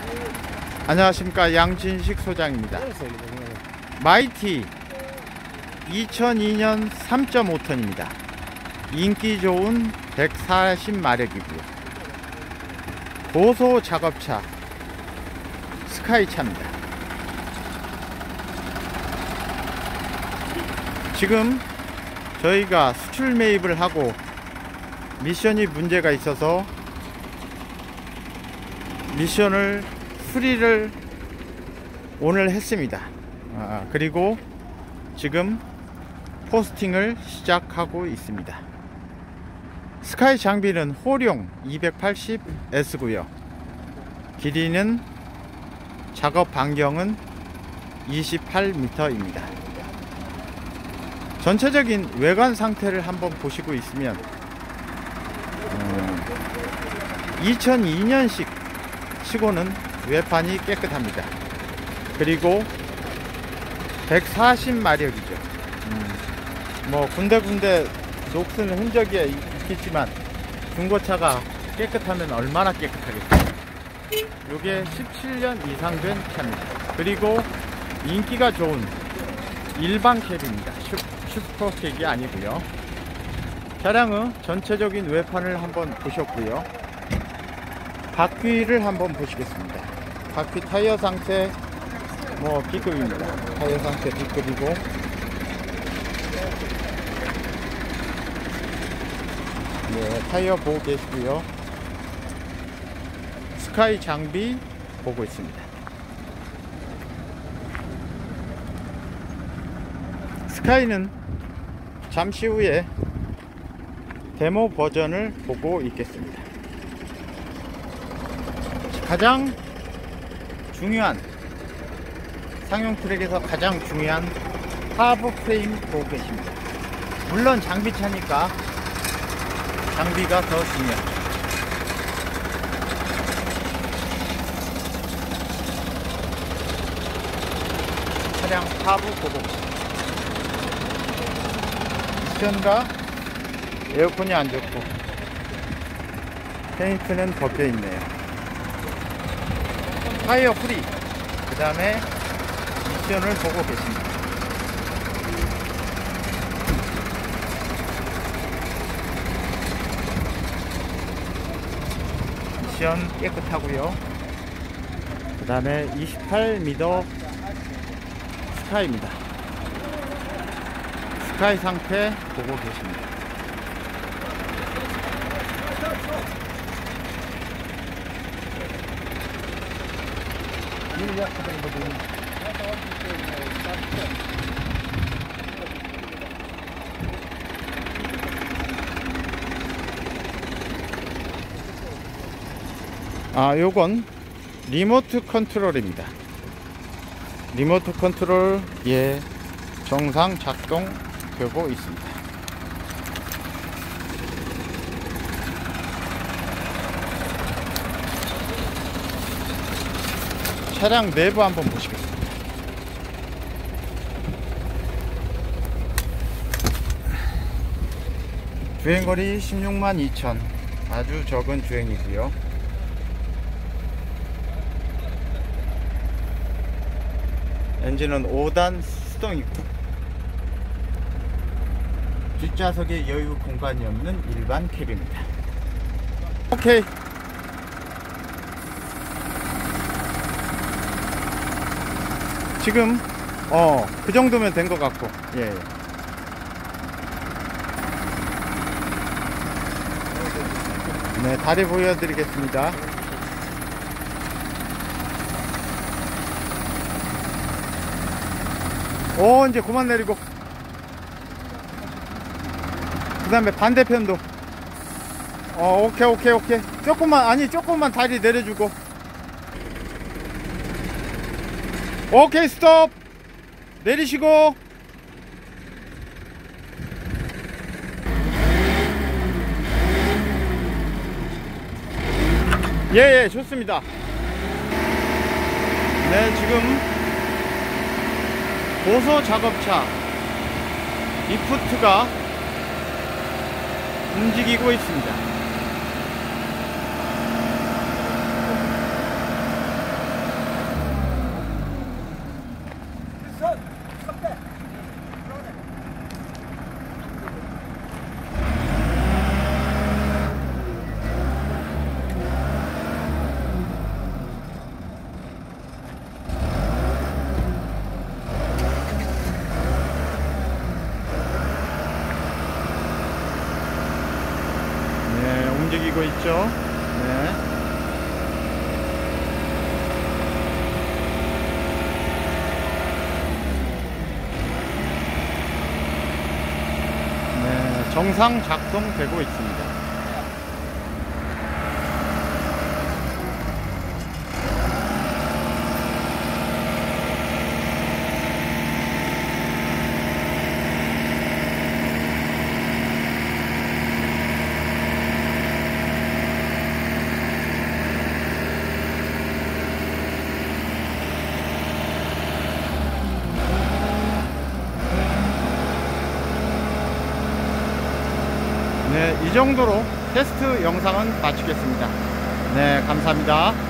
안녕하십니까, 양진식 소장입니다. 마이티 2002년 3.5톤입니다 인기 좋은 140마력이고요 고소 작업차 스카이차입니다. 지금 저희가 수출 매입을 하고 미션이 문제가 있어서 미션을 수리를 오늘 했습니다. 그리고 지금 포스팅을 시작하고 있습니다. 스카이 장비는 호룡 280S고요 길이는 작업 반경은 28m입니다 전체적인 외관 상태를 한번 보시고 있으면 2002년식 치고는 외판이 깨끗합니다. 그리고 140마력이죠 뭐 군데군데 녹슨 흔적이 있겠지만 중고차가 깨끗하면 얼마나 깨끗하겠어요. 요게 17년 이상 된 차입니다. 그리고 인기가 좋은 일반 캡입니다. 슈퍼캡이 아니고요. 차량의 전체적인 외판을 한번 보셨고요. 바퀴를 한번 보시겠습니다. 바퀴 타이어 상태 뭐 B급입니다. 타이어 상태 B급이고 네, 타이어 보고 계시고요. 스카이 장비 보고 있습니다. 스카이는 잠시 후에 데모 버전을 보고 있겠습니다. 가장 중요한 상용 트랙에서 가장 중요한 하부 프레임 보고 계십니다. 물론 장비차니까 장비가 더 중요합니다. 차량 하부 보고 미션과 에어컨이 안 좋고 페인트는 벗겨 있네요. 타이어 프리 그 다음에 미션을 보고 계십니다. 미션 깨끗하고요. 그 다음에 28m 스카이입니다. 스카이 상태 보고 계십니다. 요건 리모트 컨트롤입니다. 리모트 컨트롤 정상 작동되고 있습니다. 차량 내부 한번 보시겠습니다. 주행거리 16만 2천 아주 적은 주행이고요. 엔진은 5단 수동이고 뒷좌석에 여유 공간이 없는 일반 캡입니다. 오케이. 지금 그 정도면 된 것 같고 예. 네, 다리 보여드리겠습니다. 이제 그만 내리고 그 다음에 반대편도 오케이 조금만 다리 내려주고 오케이 스톱 내리시고 예 좋습니다. 네 지금 고소 작업차 리프트가 움직이고 있습니다. 되고 있죠. 네. 네, 정상 작동되고 있습니다. 네, 이 정도로 테스트 영상은 마치겠습니다. 네, 감사합니다.